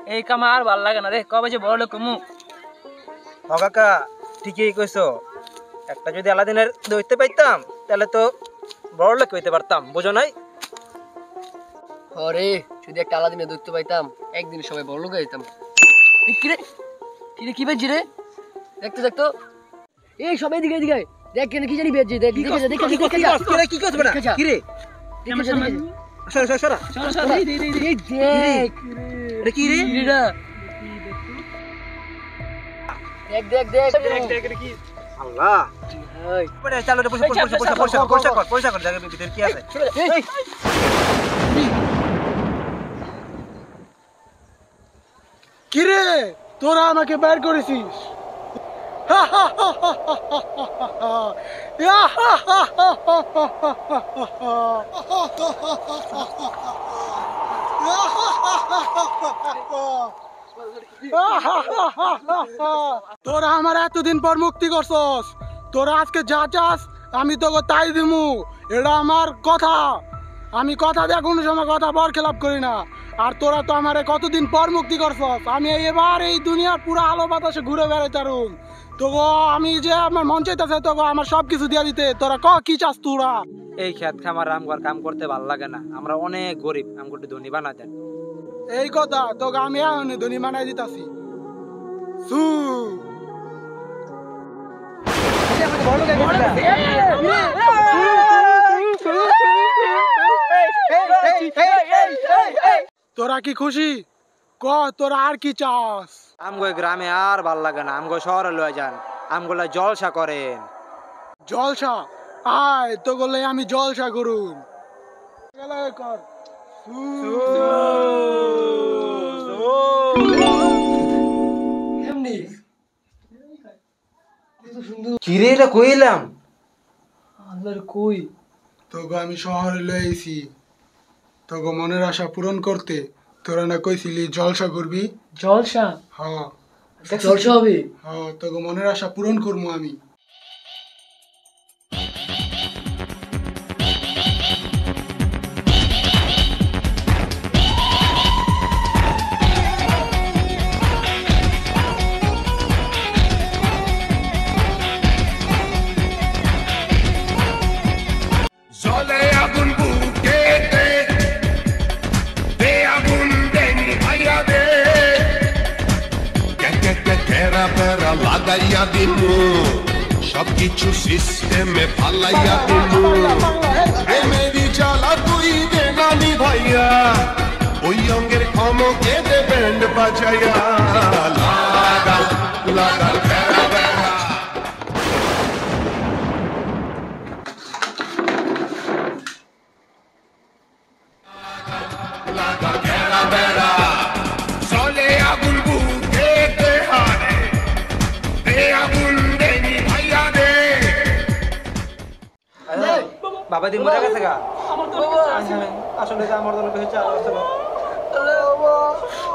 এই কামা আর ভাল লাগে না রে, কবে যে বড় লোক কমু। ও কাকা ঠিকই কইছো, একটা যদি আলাদিনের দইতে পাইতাম তাহলে তো বড় লোক হইতে পারতাম, বুঝো নাই? আরে যদি একটা আলাদিনের দৈত্য পাইতাম একদিন সবাই বড় লোক হইতাম। কিরে কিরে কি বেজি রে? দেখতো দেখতো, এই সবাই দিকে দিকে দেখ, কেন কি জানি বেজি, দেখ দেখে যা দেখে দেখে যা। কি করছ বড়? কি রে? সরা সরা সরা সরা দে দে দে দেখ এটা কি রে? কিরেডা দেখ দেখ দেখ দেখ কি আল্লাহ, হাই পড়ে চলো রে, পয়সা কর জায়গা ভিতর কি আছে? এই কিরে তোরা আমাকে বের করেছিস? তোরা আমার এতদিন পর মুক্তি করছস, তোরা আজকে যা চাস আমি তোকে তাই দিমু। এটা আমার কথা, আমি কথা দিয়ে কোনো সময় কথা বর খেলাপ করি না। আর তোরা তো আমারে কতদিন পর মুক্তি করছস, আমি এবার এই দুনিয়ার পুরো আলো বাতাসে ঘুরে বেড়াইতারুম। তোকে আমি যে আমার মন চাইতেছে তোকে আমার সব কিছু দিয়া দিতে, তোরা কি চাস তোরা? এই খেত খামার আমগর কাম করতে ভাল লাগে না, আমরা অনেক গরিব, আমগো একটু ধনী বানা দেন। এই কথা তোকে আমি এখন ধনী বানাই দিতাছি। সু তোরা কি খুশি? ক তোরা আর কি চাস? আমগো গ্রামে আর ভাল লাগে না, আমগো শহরে লয়ে যান, আমগুলা জলসা করেন। জলসা? আয় তো বললে আমি জলসা করুন। কর কিরে এটা কইলাম আল্লাহর কই তোকে আমি শহরে লয়েছি তোকে মনের আশা পূরণ করতে। তোরা না কইছিলি জলসা করবি? জলসা? হ্যাঁ জলসা হবে? হ্যাঁ তোকে মনের আশা পূরণ করবো আমি। লাগাইয়া দিমু সবকিছু সিস্টেমে ফালাইয়া দিমু, প্রেমেরই জ্বালা তুই দে নানি ভাইয়া, ওই অঙ্গের ক্ষমকে দে ব্যান্ড বাজাইয়া। লাগা লাগা বেড়া বেড়া লাগা বেড়া বেড়া চলে আগুন বুকে দে হারে, বাবা দি মরে গেছে গা। আসলে আমার দলকে হচ্ছে